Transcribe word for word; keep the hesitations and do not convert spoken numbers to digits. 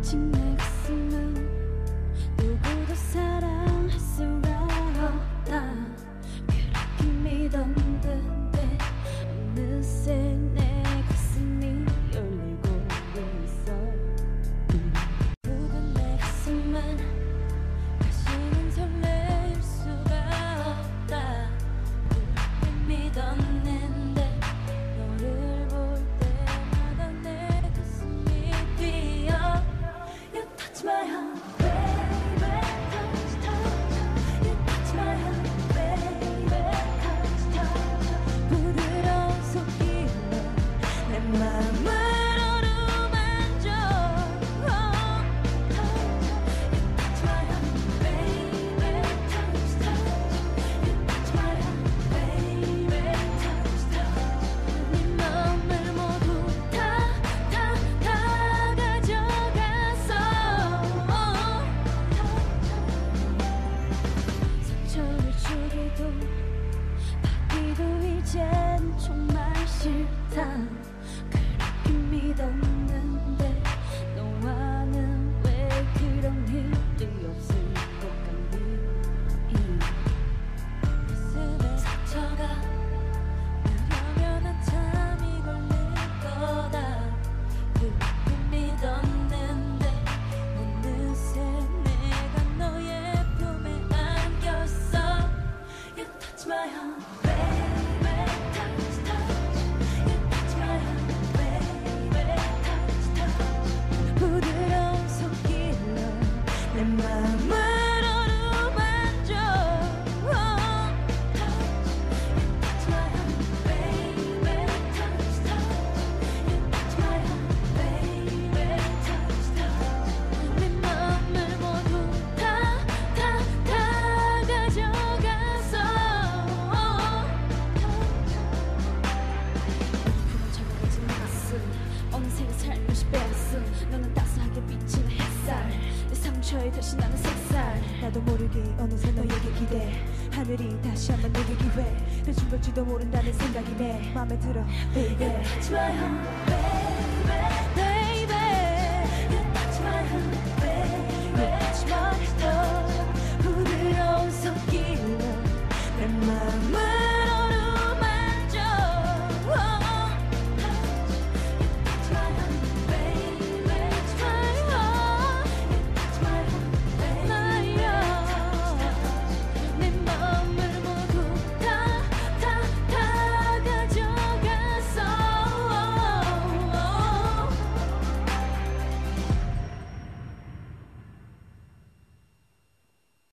아직 내 가슴은 누구도 사랑할 수가 없다. 그렇게 믿었는데 어느새 내 가슴이 열리고 있어. 굳은 내 가슴은 다시는 설렐 수가 없다. 그렇게 믿었는데 너를 볼 때마다 내 가슴이 뛰어. You touch my heart, baby, touch, touch. You touch my heart, baby, touch, touch. 부드러운 손길로 내 맘을 어루만져. Oh, touch, touch. You touch my heart, baby, touch, touch. You touch my heart, baby, touch, touch. 네 맘을 모두 다, 다, 다 가져가서. 상처를 주기도 받기도 이젠 정말 싫다. 그렇게 믿었는데 너와는 왜 그런 일이 없을 것 같니? 가슴에 상처가 나려면 한참이 걸릴 거다. 그렇게 믿었는데 어느새 내가 너의 품에 안겼어. You touch my heart, baby, touch, touch. You touch my heart, baby, touch, touch. 부드러운 손길로 내 맘을 어루만져. Oh, touch. You touch my heart, baby, touch, touch. You touch my heart, baby, touch, touch. 내 맘을 모두 다, 다, 다 가져가서. 그런 차가워진 내 가슴 어느새 살며시 빼앗은 너는 따스하게 비치는 햇살. 내 상처에 다시 나는 색살. 나도 모르게 어느새 너에게 기대. 하늘이 다시 한번 내게 기회 내준 걸지도 모른다는 생각이 내 맘에 들어 baby. Touch my heart,